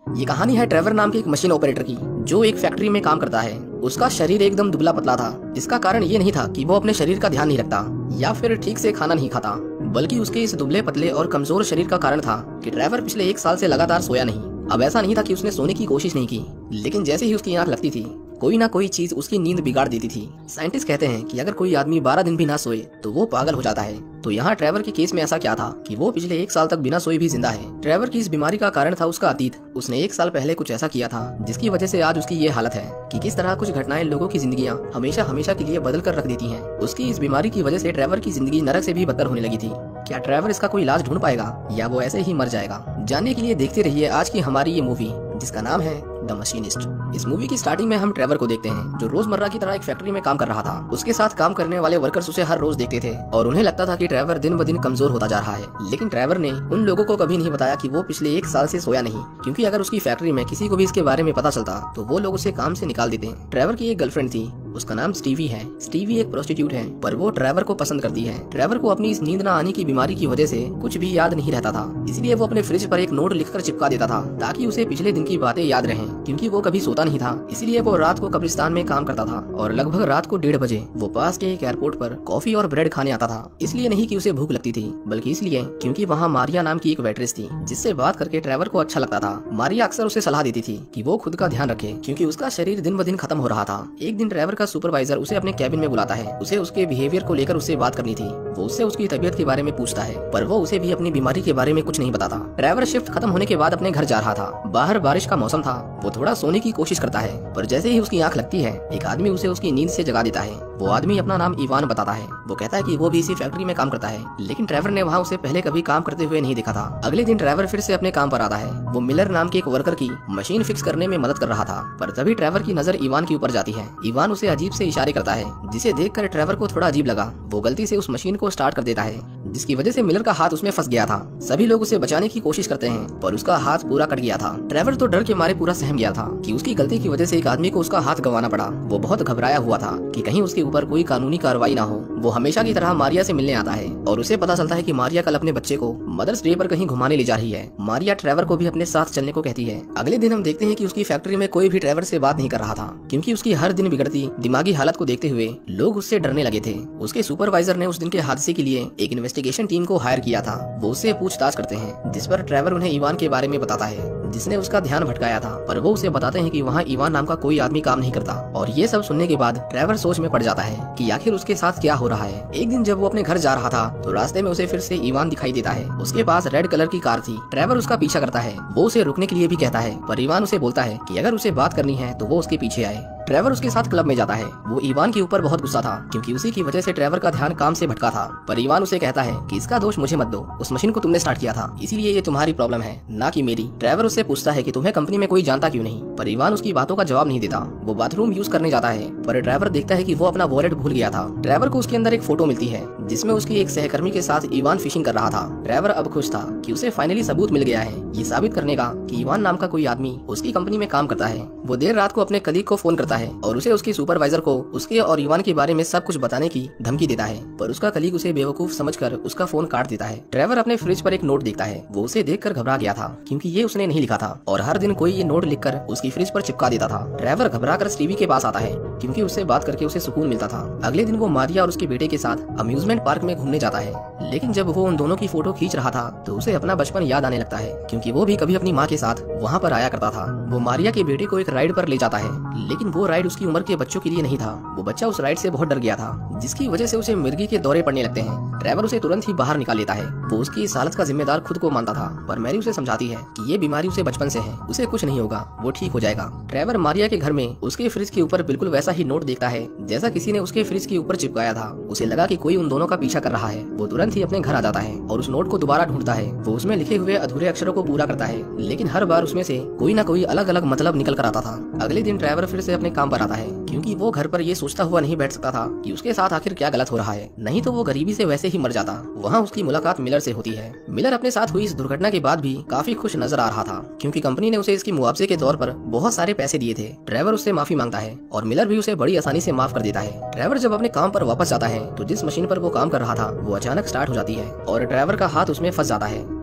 ये कहानी है ट्रेवर नाम के एक मशीन ऑपरेटर की, जो एक फैक्ट्री में काम करता है। उसका शरीर एकदम दुबला पतला था। इसका कारण ये नहीं था कि वो अपने शरीर का ध्यान नहीं रखता या फिर ठीक से खाना नहीं खाता, बल्कि उसके इस दुबले पतले और कमजोर शरीर का कारण था कि ट्रेवर पिछले 1 साल से लगातार सोया नहीं। अब ऐसा नहीं था कि उसने सोने की कोशिश नहीं की, लेकिन जैसे ही उसकी आंख लगती थी, कोई ना कोई चीज उसकी नींद बिगाड़ देती थी। साइंटिस्ट कहते हैं कि अगर कोई आदमी 12 दिन भी ना सोए तो वो पागल हो जाता है। तो यहाँ ट्रेवर के केस में ऐसा क्या था कि वो पिछले 1 साल तक बिना सोए भी जिंदा है। ट्रेवर की इस बीमारी का कारण था उसका अतीत। उसने 1 साल पहले कुछ ऐसा किया था जिसकी वजह से आज उसकी ये हालत है कि किस तरह कुछ घटनाएं लोगों की जिंदगियां हमेशा हमेशा के लिए बदल कर रख देती हैं। उसकी इस बीमारी की वजह से ट्रेवर की जिंदगी नरक से भी बदतर होने लगी थी। क्या ट्रेवर इसका कोई इलाज ढूंढ पाएगा या वो ऐसे ही मर जाएगा? जानने के लिए देखते रहिए आज की हमारी ये मूवी, जिसका नाम है द मशीनिस्ट। इस मूवी की स्टार्टिंग में हम ट्रेवर को देखते हैं, जो रोजमर्रा की तरह एक फैक्ट्री में काम कर रहा था। उसके साथ काम करने वाले वर्कर्स उसे हर रोज देखते थे और उन्हें लगता था कि ट्रेवर दिन ब दिन कमजोर होता जा रहा है। लेकिन ट्रेवर ने उन लोगों को कभी नहीं बताया कि वो पिछले 1 साल से सोया नहीं, क्योंकि अगर उसकी फैक्ट्री में किसी को भी इसके बारे में पता चलता तो वो लोग उसे काम से निकाल देते। ट्रेवर की एक गर्लफ्रेंड थी, उसका नाम स्टीवी है। स्टीवी एक प्रोस्टिट्यूट है, पर वो ट्रेवर को पसंद करती है। ट्रेवर को अपनी इस नींद न आने की बीमारी की वजह से कुछ भी याद नहीं रहता था, इसलिए वो अपने फ्रिज पर एक नोट लिखकर चिपका देता था ताकि उसे पिछले दिन की बातें याद रहें। क्योंकि वो कभी सोता नहीं था, इसलिए वो रात को कब्रिस्तान में काम करता था और लगभग रात को 1:30 बजे वो पास के एक एयरपोर्ट पर कॉफी और ब्रेड खाने आता था। इसलिए नहीं कि उसे भूख लगती थी, बल्कि इसलिए क्योंकि वहाँ मारिया नाम की एक वेट्रेस थी, जिससे बात करके ट्रेवर को अच्छा लगता था। मारिया अक्सर उसे सलाह देती थी कि वो खुद का ध्यान रखे, क्योंकि उसका शरीर दिन ब दिन खत्म हो रहा था। एक दिन ट्रेवर का सुपरवाइजर उसे अपने कैबिन में बुलाता है। उसे उसके बिहेवियर को लेकर उससे बात करनी थी। वो उससे उसकी तबीयत के बारे में पूछता है, पर वो उसे भी अपनी बीमारी के बारे में कुछ नहीं बताता। ट्रेवर शिफ्ट खत्म होने के बाद अपने घर जा रहा था। बाहर बारिश का मौसम था। वो थोड़ा सोने की कोशिश करता है, पर जैसे ही उसकी आंख लगती है, एक आदमी उसे उसकी नींद से जगा देता है। वो आदमी अपना नाम इवान बताता है। वो कहता है कि वो भी इसी फैक्ट्री में काम करता है, लेकिन ट्रेवर ने वहाँ उसे पहले कभी काम करते हुए नहीं देखा था। अगले दिन ट्रेवर फिर से अपने काम पर आता है। वो मिलर नाम के एक वर्कर की मशीन फिक्स करने में मदद कर रहा था, पर तभी ट्रेवर की नजर इवान के ऊपर जाती है। इवान उसे अजीब से इशारे करता है, जिसे देखकर ट्रेवर को थोड़ा अजीब लगा। वो गलती से उस मशीन को स्टार्ट कर देता है, जिसकी वजह से मिलर का हाथ उसमें फंस गया था। सभी लोग उसे बचाने की कोशिश करते हैं, पर उसका हाथ पूरा कट गया था। ट्रेवर तो डर के मारे पूरा सहम गया था कि उसकी गलती की वजह से एक आदमी को उसका हाथ गंवाना पड़ा। वो बहुत घबराया हुआ था कि कहीं उसके ऊपर कोई कानूनी कार्रवाई ना हो। वो हमेशा की तरह मारिया से मिलने आता है और उसे पता चलता है कि मारिया कल अपने बच्चे को मदर्स डे पर कहीं घुमाने ले जा रही है। मारिया ट्रेवर को भी अपने साथ चलने को कहती है। अगले दिन हम देखते हैं कि उसकी फैक्ट्री में कोई भी ट्रेवर से बात नहीं कर रहा था, क्योंकि उसकी हर दिन बिगड़ती दिमागी हालत को देखते हुए लोग उससे डरने लगे थे। उसके सुपरवाइजर ने उस दिन के हादसे के लिए एक इन्वेस्टिगेशन टीम को हायर किया था। वो उससे पूछताछ करते हैं, जिस पर ट्रेवर उन्हें इवान के बारे में बताता है, जिसने उसका ध्यान भटकाया था। पर वो उसे बताते हैं कि वहाँ इवान नाम का कोई आदमी काम नहीं करता। और ये सब सुनने के बाद ट्रेवर सोच में पड़ जाता है कि आखिर उसके साथ क्या हो रहा है। एक दिन जब वो अपने घर जा रहा था तो रास्ते में उसे फिर से इवान दिखाई देता है। उसके पास रेड कलर की कार थी। ट्रेवर उसका पीछा करता है। वो उसे रुकने के लिए भी कहता है, पर इवान उसे बोलता है कि अगर उसे बात करनी है तो वो उसके पीछे आए। ट्रेवर उसके साथ क्लब में जाता है। वो इवान के ऊपर बहुत गुस्सा था, क्योंकि उसी की वजह से ट्रेवर का ध्यान काम से भटका था। पर इवान उसे कहता है कि इसका दोष मुझे मत दो, उस मशीन को तुमने स्टार्ट किया था, इसीलिए ये तुम्हारी प्रॉब्लम है, ना कि मेरी। ट्रेवर उससे पूछता है कि तुम्हें कंपनी में कोई जानता क्यों नहीं, पर इवान उसकी बातों का जवाब नहीं देता। वो बाथरूम यूज करने जाता है, पर ट्रेवर देखता है कि वो अपना वॉलेट भूल गया था। ट्रेवर को उसके अंदर एक फोटो मिलती है, जिसमें उसकी एक सहकर्मी के साथ इवान फिशिंग कर रहा था। ट्रेवर अब खुश था कि उसे फाइनली सबूत मिल गया है, ये साबित करने का कि इवान नाम का कोई आदमी उसकी कंपनी में काम करता है। वो देर रात को अपने कलीग को फोन करता है और उसे उसकी सुपरवाइजर को उसके और इवान के बारे में सब कुछ बताने की धमकी देता है, पर उसका कलीग उसे बेवकूफ समझकर उसका फोन काट देता है। ट्रेवर अपने फ्रिज पर एक नोट देखता है। वो उसे देखकर घबरा गया था, क्योंकि ये उसने नहीं लिखा था और हर दिन कोई ये नोट लिखकर उसकी फ्रिज पर चिपका देता था। ट्रेवर घबराकर स्टीवी के पास आता है, क्योंकि उससे बात करके उसे सुकून मिलता था। अगले दिन वो मारिया और उसके बेटे के साथ अम्यूजमेंट पार्क में घूमने जाता है, लेकिन जब वो उन दोनों की फोटो खींच रहा था तो उसे अपना बचपन याद आने लगता है, क्योंकि वो भी कभी अपनी माँ के साथ वहाँ पर आया करता था। वो मारिया के बेटे को एक राइड पर ले जाता है, लेकिन वो राइड उसकी उम्र के बच्चों के लिए नहीं था। वो बच्चा उस राइड से बहुत डर गया था, जिसकी वजह से उसे मिर्गी के दौरे पड़ने लगते हैं। ट्रेवर उसे तुरंत ही बाहर निकाल लेता है। वो उसकी इस हालत का जिम्मेदार खुद को मानता था, पर मैरी उसे समझाती है कि ये बीमारी उसे बचपन से है, उसे कुछ नहीं होगा, वो ठीक हो जाएगा। ट्रेवर मारिया के घर में उसके फ्रिज के ऊपर बिल्कुल वैसा ही नोट देखता है जैसा किसी ने उसके फ्रिज के ऊपर चिपकाया था। उसे लगा कि कोई उन दोनों का पीछा कर रहा है। वो तुरंत ही अपने घर आ जाता है और उस नोट को दोबारा ढूंढता है। वो उसमें लिखे हुए अधूरे अक्षरों को पूरा करता है, लेकिन हर बार उसमें से कोई ना कोई अलग अलग मतलब निकल कर आता था। अगले दिन ट्रेवर फिर से अपने काम पर आता है, क्योंकि वो घर पर ये सोचता हुआ नहीं बैठ सकता था कि उसके साथ आखिर क्या गलत हो रहा है, नहीं तो वो गरीबी से वैसे ही मर जाता। वहाँ उसकी मुलाकात मिलर से होती है। मिलर अपने साथ हुई इस दुर्घटना के बाद भी काफी खुश नजर आ रहा था, क्योंकि कंपनी ने उसे इसकी मुआवजे के तौर पर बहुत सारे पैसे दिए थे। ट्रेवर उससे माफी मांगता है और मिलर भी उसे बड़ी आसानी से माफ कर देता है। ट्रेवर जब अपने काम पर वापस जाता है तो जिस मशीन पर वो काम कर रहा था वो अचानक स्टार्ट हो जाती है और ट्रेवर का हाथ उसमें फंस जाता है।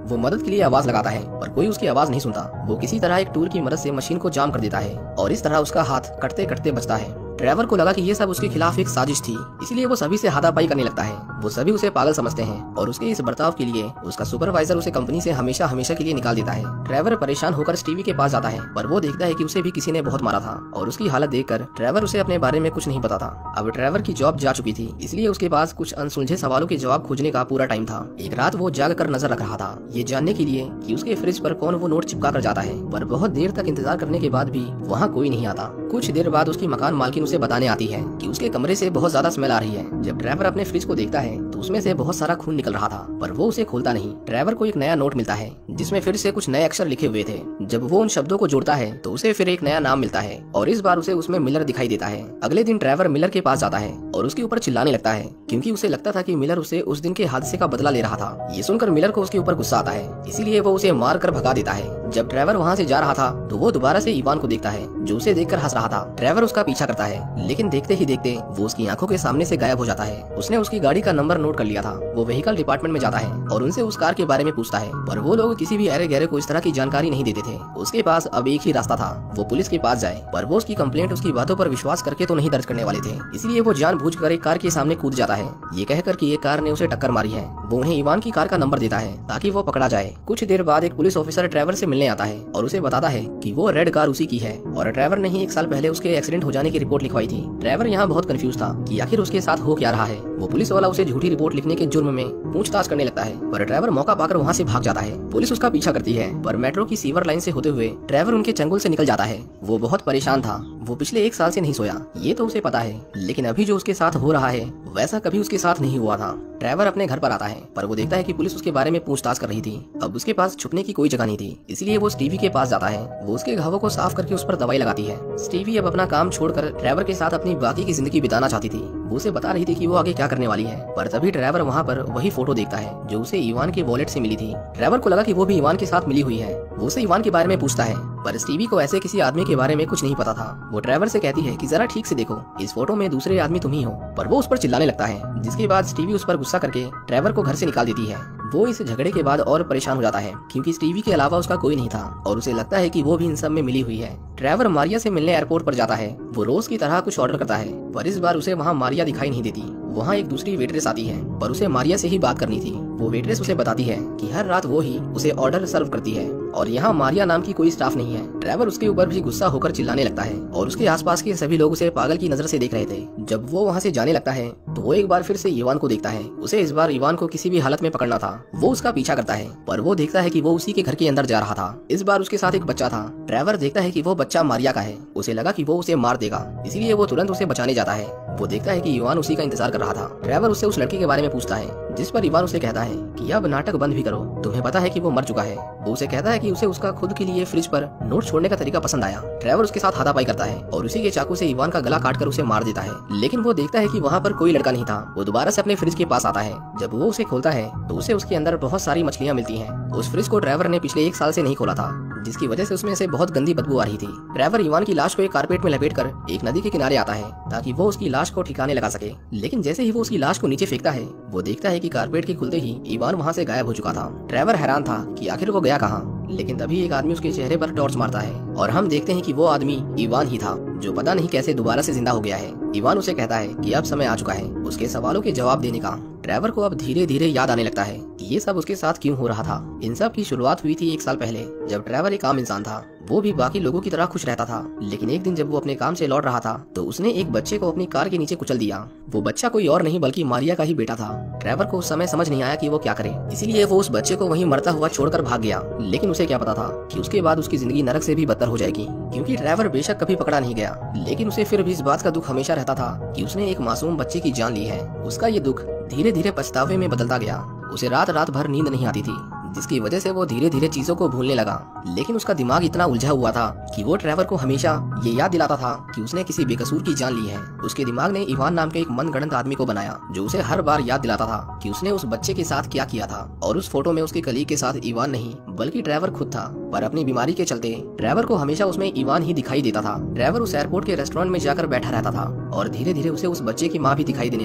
वो मदद के लिए आवाज लगाता है पर कोई उसकी आवाज नहीं सुनता। वो किसी तरह एक टूल की मदद से मशीन को जाम कर देता है और इस तरह उसका हाथ कटते कटते बचता है। ट्रेवर को लगा कि ये सब उसके खिलाफ एक साजिश थी, इसलिए वो सभी से हाथापाई करने लगता है। वो सभी उसे पागल समझते हैं और उसके इस बर्ताव के लिए उसका सुपरवाइजर उसे कंपनी से हमेशा हमेशा के लिए निकाल देता है। ट्रेवर परेशान होकर स्टीवी के पास जाता है पर वो देखता है कि उसे भी किसी ने बहुत मारा था और उसकी हालत देखकर ट्रेवर उसे अपने बारे में कुछ नहीं पता था। अब ट्रेवर की जॉब जा चुकी थी, इसलिए उसके पास कुछ अनसुलझे सवालों के जवाब खोजने का पूरा टाइम था। एक रात वो जाग कर नजर रख रहा था ये जानने के लिए कि उसके फ्रिज पर कौन वो नोट चिपका कर जाता है, पर बहुत देर तक इंतजार करने के बाद भी वहाँ कोई नहीं आता। कुछ देर बाद उसकी मकान मालकिन उसे बताने आती है कि उसके कमरे से बहुत ज्यादा स्मेल आ रही है। जब ट्रेवर अपने फ्रिज को देखता है तो उसमें से बहुत सारा खून निकल रहा था, पर वो उसे खोलता नहीं। ट्रेवर को एक नया नोट मिलता है जिसमें फिर से कुछ नए अक्षर लिखे हुए थे। जब वो उन शब्दों को जोड़ता है तो उसे फिर एक नया नाम मिलता है और इस बार उसे उसमें मिलर दिखाई देता है। अगले दिन ट्रेवर मिलर के पास जाता है और उसके ऊपर चिल्लाने लगता है क्योंकि उसे लगता था कि मिलर उसे उस दिन के हादसे का बदला ले रहा था। ये सुनकर मिलर को उसके ऊपर गुस्सा आता है, इसीलिए वो उसे मार कर भगा देता है। जब ट्रेवर वहाँ से जा रहा था तो वो दोबारा से इवान को देखता है जो उसे देखकर हंस रहा था। ट्रेवर उसका पीछा करता है लेकिन देखते ही देखते वो उसकी आंखों के सामने से गायब हो जाता है। उसने उसकी गाड़ी का नंबर नोट कर लिया था। वो व्हीकल डिपार्टमेंट में जाता है और उनसे उस कार के बारे में पूछता है, पर वो लोग किसी भी अरे गहरे को इस तरह की जानकारी नहीं देते थे। उसके पास अब एक ही रास्ता था, वो पुलिस के पास जाए, पर वो उसकी कंप्लेंट उसकी बातों पर विश्वास करके तो नहीं दर्ज करने वाले थे। इसलिए वो जानबूझकर एक कार के सामने कूद जाता है ये कहकर कि एक कार ने उसे टक्कर मारी है। वो उन्हें इवान की कार का नंबर देता है ताकि वो पकड़ा जाए। कुछ देर बाद एक पुलिस ऑफिसर ट्रेवर से मिलने आता है और उसे बताता है कि वो रेड कार उसी की है और ट्रेवर ने ही 1 साल पहले उसके एक्सीडेंट हो जाने की रिपोर्ट लिखवाई थी। ट्रेवर यहाँ बहुत कंफ्यूज था कि आखिर उसके साथ हो क्या रहा है। वो पुलिस वाला उसे झूठी रिपोर्ट लिखने के जुर्म में पूछताछ करने लगता है, पर ट्रेवर मौका पाकर वहाँ से भाग जाता है। पुलिस उसका पीछा करती है पर मेट्रो की सीवर लाइन से होते हुए ट्रेवर उनके चंगुल से निकल जाता है। वो बहुत परेशान था, वो पिछले 1 साल से नहीं सोया, ये तो उसे पता है, लेकिन अभी जो उसके साथ हो रहा है वैसा कभी उसके साथ नहीं हुआ था। ट्रेवर अपने घर पर आता है पर वो देखता है कि पुलिस उसके बारे में पूछताछ कर रही थी। अब उसके पास छुपने की कोई जगह नहीं थी, इसलिए वो स्टीवी के पास जाता है। वो उसके घावों को साफ करके उस पर दवाई लगाती है। स्टीवी अब अपना काम छोड़कर ट्रेवर के साथ अपनी बाकी की जिंदगी बिताना चाहती थी। वो उसे बता रही थी कि वो आगे क्या करने वाली है, पर तभी ट्रेवर वहाँ पर वही फोटो देखता है जो उसे इवान के वॉलेट से मिली थी। ट्रेवर को लगा कि वो भी इवान के साथ मिली हुई है। वो उसे इवान के बारे में पूछता है पर स्टीवी को ऐसे किसी आदमी के बारे में कुछ नहीं पता था। वो ट्रेवर से कहती है कि जरा ठीक से देखो, इस फोटो में दूसरे आदमी तुम ही हो, पर वो उस पर चिल्लाने लगता है, जिसके बाद स्टीवी उस पर गुस्सा करके ट्रेवर को घर से निकाल देती है। वो इस झगड़े के बाद और परेशान हो जाता है क्योंकि स्टीवी के अलावा उसका कोई नहीं था और उसे लगता है कि वो भी इन सब में मिली हुई है। ट्रेवर मारिया से मिलने एयरपोर्ट पर जाता है। वो रोज की तरह कुछ ऑर्डर करता है पर इस बार उसे वहाँ मारिया दिखाई नहीं देती। वहाँ एक दूसरी वेट्रेस आती है पर उसे मारिया से ही बात करनी थी। वो वेट्रेस उसे बताती है कि हर रात वो ही उसे ऑर्डर सर्व करती है और यहाँ मारिया नाम की कोई स्टाफ नहीं है। ट्रेवर उसके ऊपर भी गुस्सा होकर चिल्लाने लगता है और उसके आसपास के सभी लोग उसे पागल की नजर से देख रहे थे। जब वो वहाँ से जाने लगता है तो वो एक बार फिर से इवान को देखता है। उसे इस बार इवान को किसी भी हालत में पकड़ना था। वो उसका पीछा करता है पर वो देखता है कि वो उसी के घर के अंदर जा रहा था। इस बार उसके साथ एक बच्चा था। ट्रेवर देखता है कि वो बच्चा मारिया का है। उसे लगा कि वो उसे मार देगा, इसीलिए वो तुरंत उसे बचाने जाता है। वो देखता है कि इवान उसी का इंतजार कर रहा था। ट्रेवर उससे उस लड़की के बारे में पूछता है, जिस पर इवान उसे कहता है कि अब नाटक बंद भी करो, तुम्हें पता है कि वो मर चुका है। वो उसे कहता है कि उसे उसका खुद के लिए फ्रिज पर नोट छोड़ने का तरीका पसंद आया। ट्रेवर उसके साथ हाथापाई करता है और उसी के चाकू से इवान का गला काटकर उसे मार देता है। लेकिन वो देखता है कि वहाँ पर कोई लड़का नहीं था। वो दोबारा से अपने फ्रिज के पास आता है। जब वो उसे खोलता है तो उसे उसके अंदर बहुत सारी मछलियाँ मिलती हैं। उस फ्रिज को ट्रेवर ने पिछले 1 साल से नहीं खोला था, जिसकी वजह से उसमें से बहुत गंदी बदबू आ रही थी। ट्रेवर इवान की लाश को एक कारपेट में लपेटकर एक नदी के किनारे आता है ताकि वो उसकी लाश को ठिकाने लगा सके। लेकिन जैसे ही वो उसकी लाश को नीचे फेंकता है वो देखता है कि कारपेट के खुलते ही इवान वहाँ से गायब हो चुका था। ट्रेवर हैरान था कि आखिर वो गया कहाँ, लेकिन तभी एक आदमी उसके चेहरे पर टॉर्च मारता है और हम देखते हैं कि वो आदमी इवान ही था, जो पता नहीं कैसे दोबारा से जिंदा हो गया है। इवान उसे कहता है कि अब समय आ चुका है उसके सवालों के जवाब देने का। ट्रेवर को अब धीरे धीरे याद आने लगता है कि ये सब उसके साथ क्यों हो रहा था। इन सब की शुरुआत हुई थी 1 साल पहले, जब ट्रेवर एक आम इंसान था। वो भी बाकी लोगों की तरह खुश रहता था। लेकिन एक दिन जब वो अपने काम से लौट रहा था तो उसने एक बच्चे को अपनी कार के नीचे कुचल दिया। वो बच्चा कोई और नहीं बल्कि मारिया का ही बेटा था। ट्रेवर को उस समय समझ नहीं आया कि वो क्या करे, इसीलिए वो उस बच्चे को वहीं मरता हुआ छोड़कर भाग गया। लेकिन उसे क्या पता था कि उसके बाद उसकी जिंदगी नरक से भी बदतर हो जाएगी, क्योंकि ट्रेवर बेशक कभी पकड़ा नहीं गया, लेकिन उसे फिर भी इस बात का दुख हमेशा रहता था कि उसने एक मासूम बच्चे की जान ली है। उसका ये दुख धीरे धीरे पछतावे में बदलता गया। उसे रात रात भर नींद नहीं आती थी, जिसकी वजह से वो धीरे धीरे चीजों को भूलने लगा। लेकिन उसका दिमाग इतना उलझा हुआ था कि वो ट्रेवर को हमेशा ये याद दिलाता था कि उसने किसी बेकसूर की जान ली है। उसके दिमाग ने इवान नाम के एक मनगढ़ंत आदमी को बनाया, जो उसे हर बार याद दिलाता था कि उसने उस बच्चे के साथ क्या किया था। और उस फोटो में उसके कलीग के साथ इवान नहीं बल्कि ट्रेवर खुद था। पर अपनी बीमारी के चलते ट्रेवर को हमेशा उसमें इवान ही दिखाई देता था। ट्रेवर उस एयरपोर्ट के रेस्टोरेंट में जाकर बैठा रहता था और धीरे धीरे उसे उस बच्चे की माँ भी दिखाई देने लगी,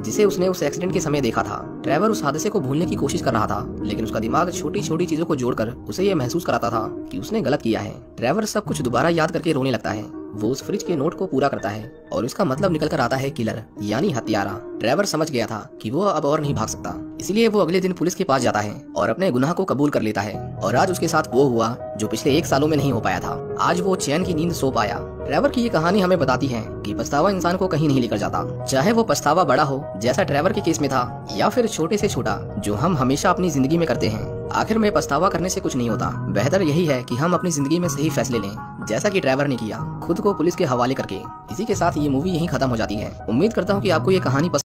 जिसे उसने उस एक्सीडेंट के समय देखा था। ट्रेवर उस हादसे को भूलने की कोशिश कर रहा था, लेकिन उसका दिमाग छोटी छोटी चीजों को जोड़कर उसे ये महसूस कराता था कि उसने गलत किया है। ट्रेवर सब कुछ दोबारा याद करके रोने लगता है। वो उस फ्रिज के नोट को पूरा करता है और उसका मतलब निकल कर आता है किलर, यानी हत्यारा। ट्रेवर समझ गया था कि वो अब और नहीं भाग सकता, इसलिए वो अगले दिन पुलिस के पास जाता है और अपने गुनाह को कबूल कर लेता है। और आज उसके साथ वो हुआ जो पिछले 1 सालों में नहीं हो पाया था। आज वो चैन की नींद सो पाया। ट्रेवर की ये कहानी हमें बताती है कि पछतावा इंसान को कहीं नहीं लेकर जाता, चाहे वो पछतावा बड़ा हो जैसा ट्रेवर के केस में था, या फिर छोटे से छोटा जो हम हमेशा अपनी जिंदगी में करते हैं। आखिर में पछतावा करने से कुछ नहीं होता। बेहतर यही है कि हम अपनी जिंदगी में सही फैसले लें, जैसा कि ट्रेवर ने किया, खुद को पुलिस के हवाले करके। इसी के साथ ये मूवी यहीं खत्म हो जाती है। उम्मीद करता हूँ कि आपको ये कहानी